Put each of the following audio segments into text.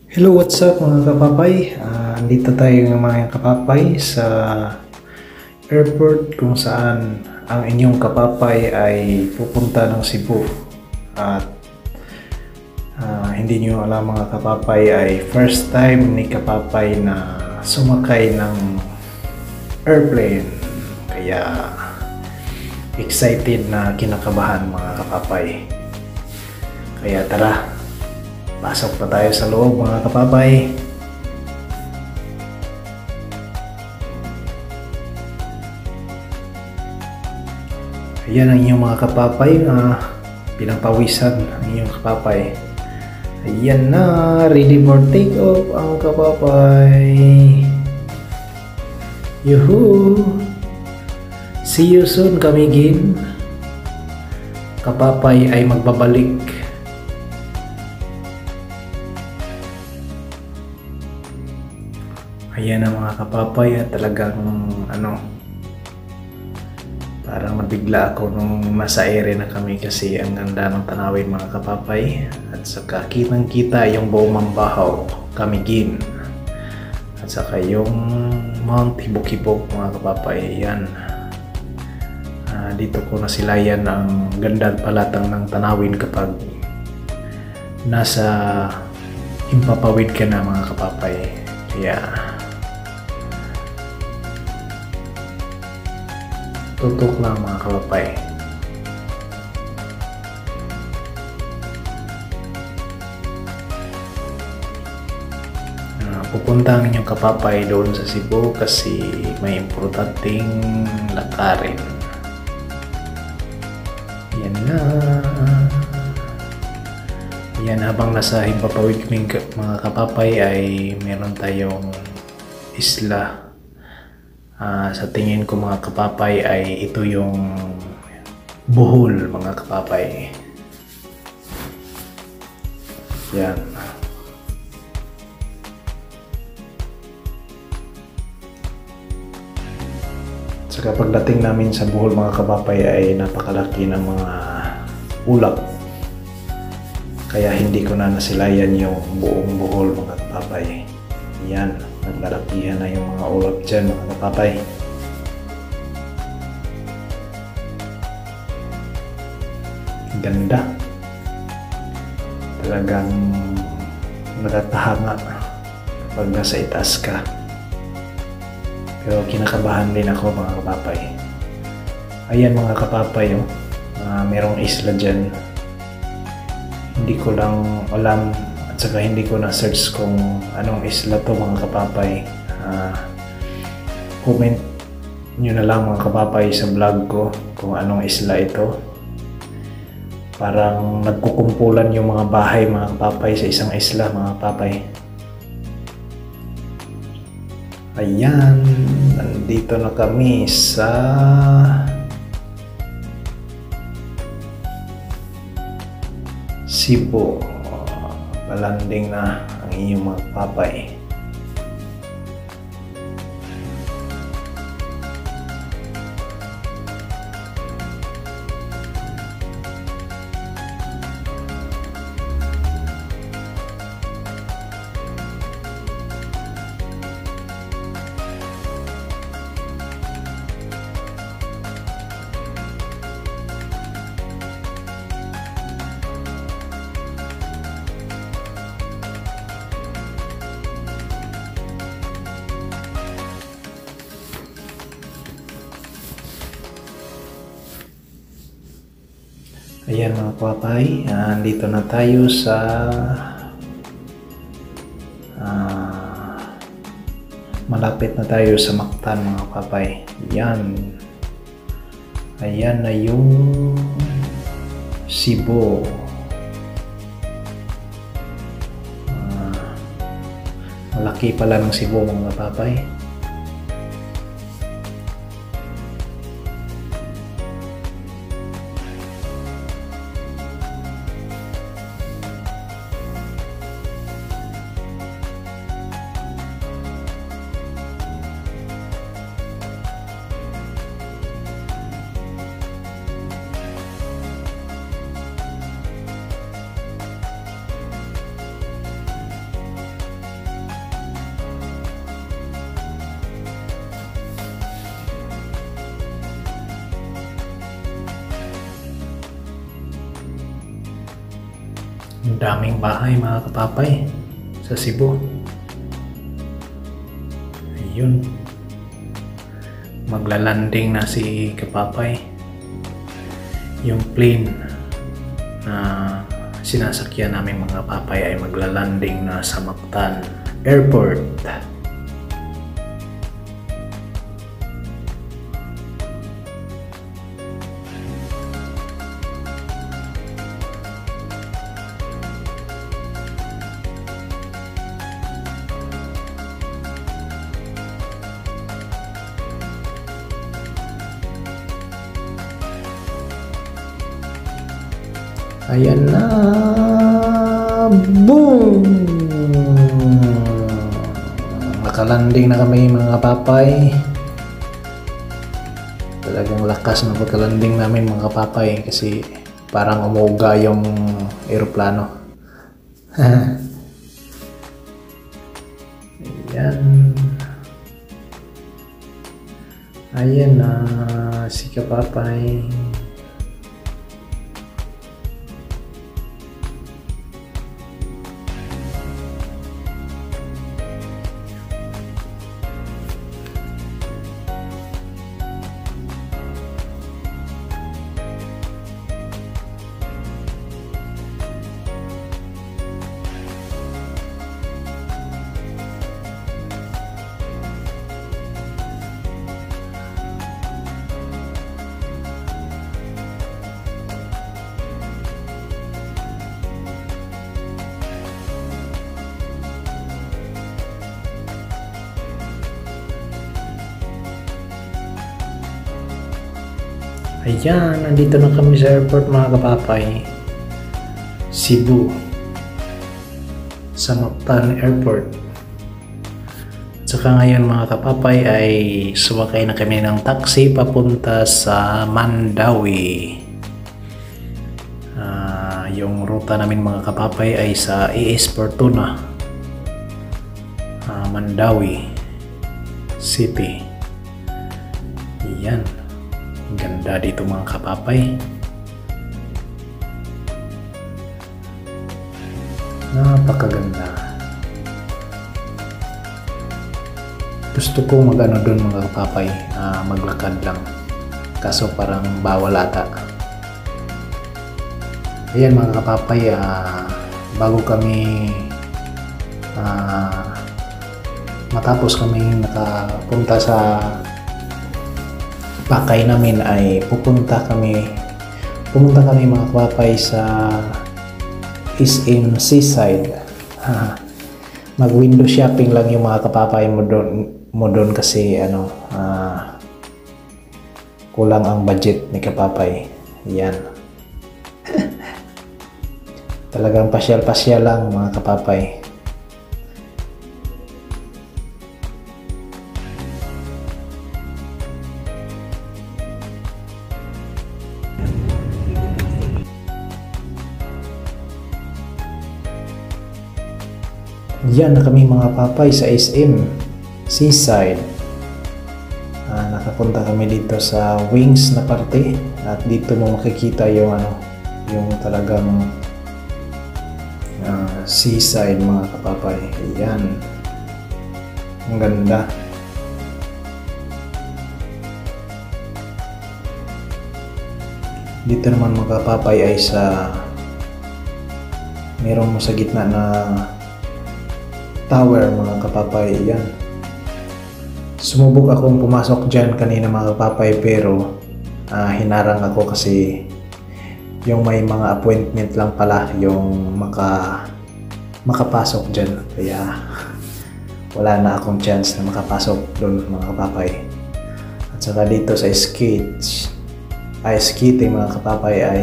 Hello, what's up mga kapapay? Andito tayo ng mga kapapay sa airport kung saan ang inyong kapapay ay pupunta ng Cebu. At hindi nyo alam mga kapapay ay first time ni kapapay na sumakay ng airplane. Kaya excited na kinakabahan mga kapapay. Kaya tara, pasok pa tayo sa loob mga kapapay. Ayan ang inyong mga kapapay na pinapawisan ang inyong kapapay. Ayan na, ready for take off ang kapapay. Yuhu! See you soon kamigin. Kapapay ay magbabalik. Ayan ang mga kapapay at talagang parang nabigla ako nung nasa ere na kami kasi ang ganda ng tanawin mga kapapay at saka kitang kita yung buong Mambahaw, Camiguin at saka yung Mount Hibok-Hibok mga kapapay. Ayan, dito ko nasilayan ang ganda palatang ng tanawin kapag nasa Himpapawid ka na mga kapapay. Kaya tutok lang mga kapapay. Pupunta ang inyong kapapay doon sa Cebu kasi may importanteng lakarin. Yan na. Yan, habang nasa Himpapawid mga kapapay ay meron tayong isla. Sa tingin ko mga kapapay ay ito yung Bohol mga kapapay. Yan. Saka pagdating namin sa Bohol mga kapapay ay napakalaki ng mga ulap. Kaya hindi ko na nasilayan yung buong Bohol mga kapapay. Yan. Naglalakihan na yung mga ulap dyan mga kapapay. Ganda. Talagang nakakahanga kapag nasa itaas ka. Pero kinakabahan din ako mga kapapay. Ayan mga kapapay, merong isla dyan. Hindi ko lang alam at saka hindi ko na-search kung anong isla to mga kapapay. Comment nyo na lang mga kapapay sa vlog ko kung anong isla ito. Parang nagkukumpulan yung mga bahay mga kapapay sa isang isla mga kapapay. Ayan, nandito na kami sa Cebu. Palanding na ang inyong mga kapapay. Ayan mga kapapay, dito na tayo sa malapit na tayo sa Mactan mga kapapay. Ayan. Ayan na yung Cebu. Malaki pala ng Cebu mga kapapay. Ang daming bahay mga kapapay sa Cebu. Ayun. Maglalanding na si kapapay. Yung plane na sinasakyan namin mga kapapay ay maglalanding na sa Mactan Airport. Ayan na! Boom! Nakalanding na kami mga kapapay. Talagang lakas ng pagkalanding namin mga kapapay kasi parang umuga yung eroplano. Ayan. Ayan na si kapapay. Ayan, nandito na kami sa airport mga kapapay. Cebu. Sa Mactan Airport. Tsaka ngayon mga kapapay ay sumakay na kami ng taxi papunta sa Mandawi. Yung ruta namin mga kapapay ay sa AS Fortuna. Mandawi City. Ayan. Ganda dito mga kapapay. Napakaganda. Gusto ko mag-ano doon mga kapapay, maglakad lang. Kaso parang bawal ata. Ayan mga kapapay, bago kami matapos kami nakapunta sa pakay namin ay pumunta kami mga kapapay sa SM Seaside. Mag window shopping lang yung mga kapapay mo doon kasi kulang ang budget ni kapapay. Yan. Talagang pasyal-pasyal lang mga kapapay. Yan na kami mga papay sa SM Seaside. Nakapunta kami dito sa Wings na parte at dito mo makikita yung yung talagang seaside mga kapapay. Ayan. Ang ganda. Dito naman mga kapapay ay sa meron mo sa gitna na tower mga kapapay. Yan. Sumubok akong pumasok dyan kanina mga kapapay pero hinarang ako kasi yung may mga appointment lang pala yung makapasok dyan. Kaya wala na akong chance na makapasok doon mga kapapay. At saka dito sa skating mga kapapay ay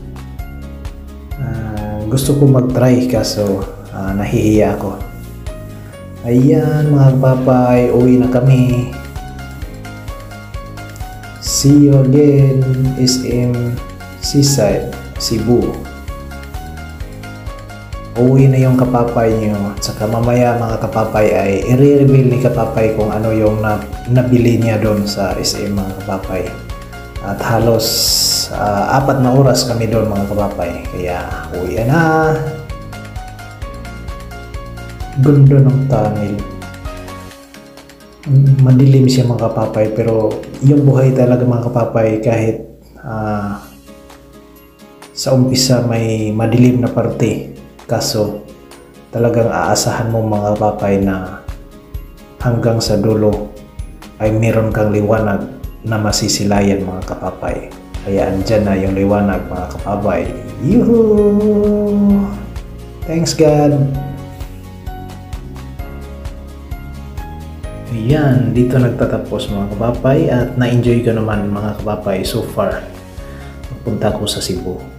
gusto ko mag-try kaso nahihiya ako. Ayan mga kapapay, uwi na kami. See you again SM Seaside, Cebu. Uwi na yung kapapay nyo. At saka mamaya mga kapapay ay i-reveal ni kapapay kung ano yung nabili niya doon sa SM mga kapapay. At halos 4 na oras kami doon mga kapapay. Kaya uwi na. Ganda ng tunnel. Madilim siya mga kapapay, pero yung buhay talaga mga kapapay, kahit sa umpisa may madilim na parte, kaso talagang aasahan mo mga kapapay na hanggang sa dulo ay meron kang liwanag na masisilayan mga kapapay. Kaya andyan na yung liwanag mga kapapay. Yuhu! Thanks God! Ayan, dito nagtatapos mga kapapay, at na-enjoy ko naman mga kapapay so far. Punta ko sa Cebu.